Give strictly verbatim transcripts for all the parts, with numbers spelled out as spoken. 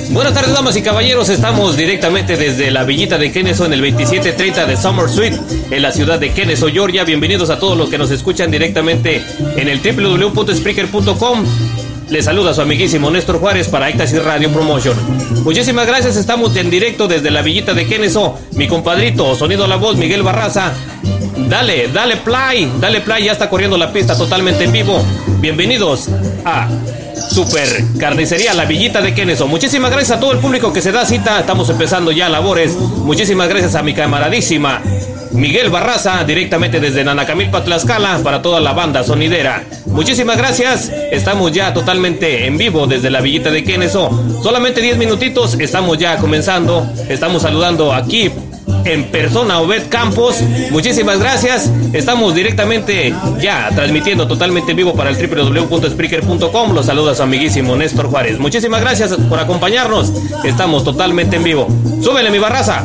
Buenas tardes, damas y caballeros, estamos directamente desde la Villita de Kennesaw en el veintisiete treinta de Summer Street en la ciudad de Kennesaw, Georgia. Bienvenidos a todos los que nos escuchan directamente en el doble u doble u doble u punto spreaker punto com. Les saluda su amiguísimo Néstor Juárez para Éxtasis Radio Promotion. Muchísimas gracias, estamos en directo desde la Villita de Kennesaw. Mi compadrito, sonido a la voz, Miguel Barraza. Dale, dale play, dale play, ya está corriendo la pista totalmente en vivo. Bienvenidos a Super Carnicería La Villita de Kennesaw. Muchísimas gracias a todo el público que se da cita. Estamos empezando ya labores. Muchísimas gracias a mi camaradísima Miguel Barraza, directamente desde Nanacamilpa, Tlaxcala, para toda la banda sonidera. Muchísimas gracias. Estamos ya totalmente en vivo desde la Villita de Kennesaw. Solamente diez minutitos, estamos ya comenzando. Estamos saludando aquí en persona a Obed Campos. Muchísimas gracias. Estamos directamente ya transmitiendo totalmente en vivo para el doble u doble u doble u punto spreaker punto com. Los saluda su amiguísimo Néstor Juárez. Muchísimas gracias por acompañarnos. Estamos totalmente en vivo. Súbele, mi Barraza.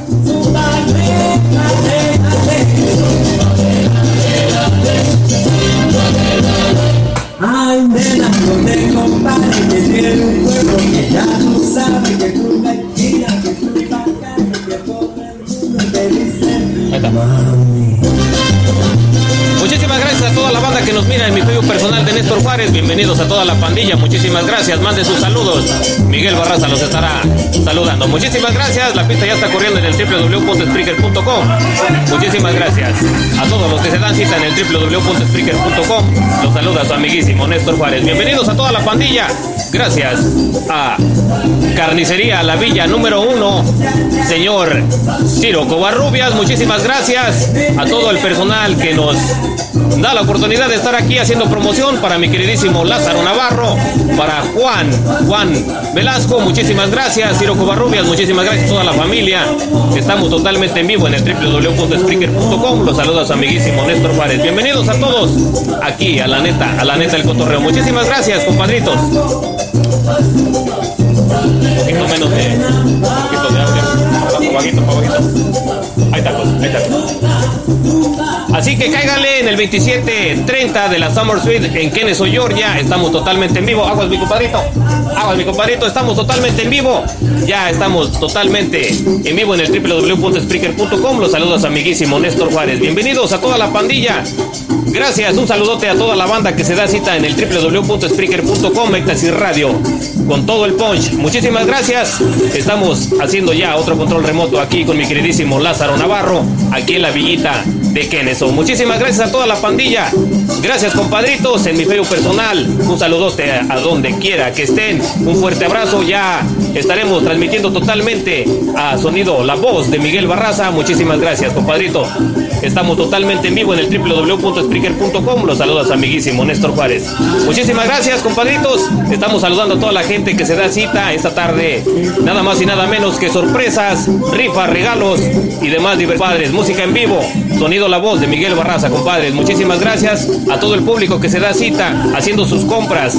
Ay, nena, no te compares, que tiene un juego que ya tú sabes que tú me tiras, que tú me bacana, que todo el mundo te dice, mami. Muchísimas gracias a toda la banda que nos mira en mi Facebook personal de Néstor Juárez. Bienvenidos a toda la pandilla. Muchísimas gracias. Mande sus saludos. Miguel Barraza los estará saludando. Muchísimas gracias. La pista ya está corriendo en el doble u doble u doble u punto spreaker punto com. Muchísimas gracias a todos los que se dan cita en el doble u doble u doble u punto spreaker punto com. Los saluda su amiguísimo Néstor Juárez. Bienvenidos a toda la pandilla. Gracias a Carnicería La Villa número uno, señor Ciro Covarrubias. Muchísimas gracias a todo el personal que nos da la oportunidad de estar aquí haciendo promoción. Para mi queridísimo Lázaro Navarro, para Juan Juan Velasco, muchísimas gracias. Ciro Covarrubias, muchísimas gracias a toda la familia. Estamos totalmente en vivo en el doble u doble u doble u punto spreaker punto com. Los saluda su amiguísimo Néstor Juárez. Bienvenidos a todos aquí a la neta, a la neta del cotorreo. Muchísimas gracias, compadritos. Un poquito menos de, un poquito de audio. Bajito, bajito. Ahí está, ahí está. Así que cáiganle en el veintisiete treinta de la Summer Street en Kennesaw, Georgia. Estamos totalmente en vivo. Aguas, mi compadrito. Aguas, mi compadrito. Estamos totalmente en vivo. Ya estamos totalmente en vivo en el doble u doble u doble u punto spreaker punto com. Los saludos amiguísimo Néstor Juárez. Bienvenidos a toda la pandilla. Gracias, un saludote a toda la banda que se da cita en el doble u doble u doble u punto spreaker punto com, Éxtasis Radio, con todo el punch. Muchísimas gracias. Estamos haciendo ya otro control remoto aquí con mi queridísimo Lázaro Navarro, aquí en la Villita de Kennesaw. Muchísimas gracias a toda la pandilla. Gracias, compadritos, en mi Facebook personal. Un saludote a, a donde quiera que estén. Un fuerte abrazo. Ya estaremos transmitiendo totalmente a sonido la voz de Miguel Barraza. Muchísimas gracias, compadrito. Estamos totalmente en vivo en el doble u doble u doble u punto spreaker punto com. Los saluda su amiguísimo Néstor Juárez. Muchísimas gracias, compadritos. Estamos saludando a toda la gente que se da cita esta tarde. Nada más y nada menos que sorpresas, rifas, regalos y demás diversos. Padres, música en vivo, sonido la voz de Miguel Barraza, compadres. Muchísimas gracias a todo el público que se da cita haciendo sus compras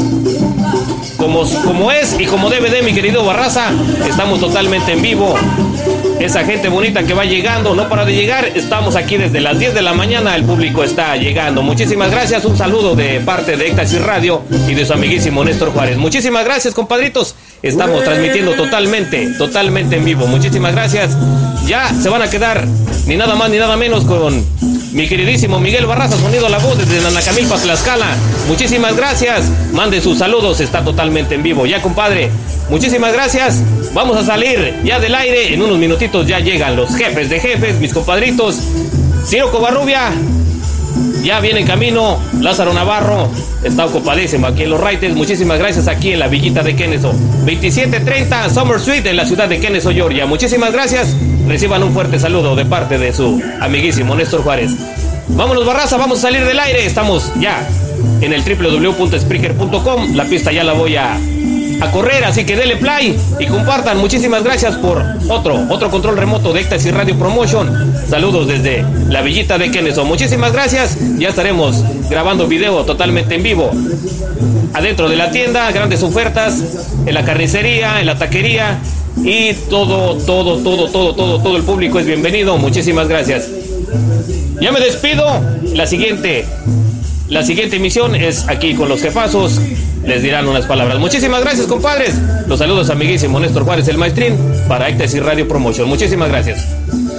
como, como es y como debe de, mi querido Barraza. Estamos totalmente en vivo. Esa gente bonita que va llegando no para de llegar. Estamos aquí desde las diez de la mañana. El público está llegando. Muchísimas gracias. Un saludo de parte de Éxtasis Radio y de su amiguísimo Néstor Juárez. Muchísimas gracias, compadritos. Estamos transmitiendo totalmente, totalmente en vivo. Muchísimas gracias. Ya se van a quedar ni nada más ni nada menos con mi queridísimo Miguel Barraza, sonido la voz desde Nanacamilpa, Tlaxcala. Muchísimas gracias. Mande sus saludos. Está totalmente en vivo. Ya, compadre. Muchísimas gracias. Vamos a salir ya del aire. En unos minutitos ya llegan los jefes de jefes, mis compadritos. Ciro Covarrubia ya viene en camino. Lázaro Navarro está ocupadísimo aquí en los Writers. Muchísimas gracias aquí en la Villita de Kennesaw. veintisiete treinta Summer Street en la ciudad de Kennesaw, Georgia. Muchísimas gracias. Reciban un fuerte saludo de parte de su amiguísimo Néstor Juárez. Vámonos, Barraza, vamos a salir del aire. Estamos ya en el doble u doble u doble u punto spreaker punto com. La pista ya la voy a a correr, así que dele play y compartan. Muchísimas gracias por otro otro control remoto de Éxtasis Radio Promotion. Saludos desde la Villita de Kennesaw. Muchísimas gracias. Ya estaremos grabando video totalmente en vivo adentro de la tienda, grandes ofertas en la carnicería, en la taquería y todo, todo, todo, todo, todo, todo el público es bienvenido. Muchísimas gracias. Ya me despido. La siguiente La siguiente emisión es aquí con los jefazos. Les dirán unas palabras. Muchísimas gracias, compadres. Los saludos amiguísimo Néstor Juárez, el maestrín, para Éxtasis Radio Promotion. Muchísimas gracias.